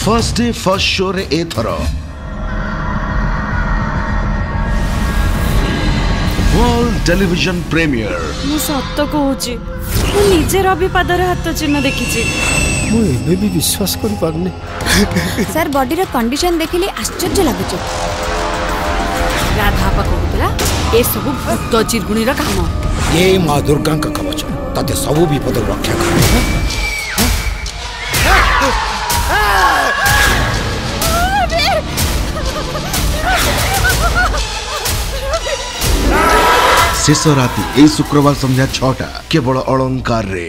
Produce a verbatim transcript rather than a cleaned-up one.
First day first show रे एथर world television premiere मु सत्य कहूची मु निजे रवि पादर हाथ चिन्ह देखिछि मु एबे भी विश्वास कर पारने सर बॉडी रा कंडीशन देखिले आश्चर्य लागुछ राधा पा कहूतला ए सब भूत चिरगुणी रा काम ये मां दुर्गा का कवच ताते सब विपद रक्षा कर शेष राति शुक्रवार संध्या छटा केवल अलंकार रे।